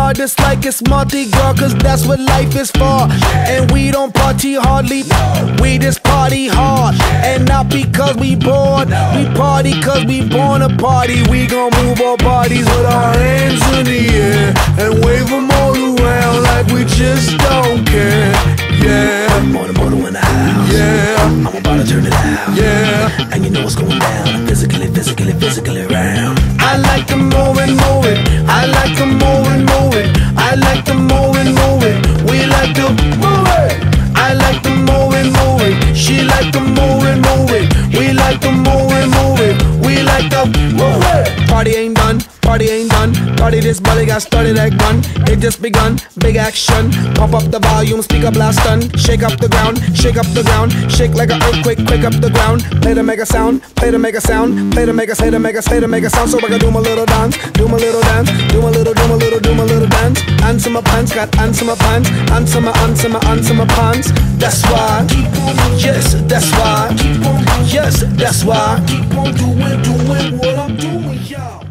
bar just like it's Mardi Gras, cause that's what life is for. And we don't party hardly, we just party hard. And not because we bored, we party cause we born to party. We gon' move our bodies with our hands in the air and wave them all around like we just don't care. Yeah, I'm on the motor in the house. yeah, I'm about to turn it out. yeah. And you know what's going down. Physically round. I like to move it, move it. I like to move it, move it. I like to move it, move it. We like to move it. I like to move it, move it. She like to move it, move it. We like to move it, move it. We like to move it. Party ain't done, party ain't done. Party this body got started at gun. It just begun, big action. Pump up the volume, speaker blast done. Shake up the ground, shake up the ground. Shake like an earthquake, quick up the ground. Play to make a sound, play to make a sound. Play to make a, say to make a, say to make a sound. So I can do my little dance, do my little dance. Do my little, do my little, do my little dance. Answer my pants, got answer my pants. Answer my, answer my, answer my pants. That's why, yes, that's why, yes, that's why. Keep on doing what I'm doing, y'all.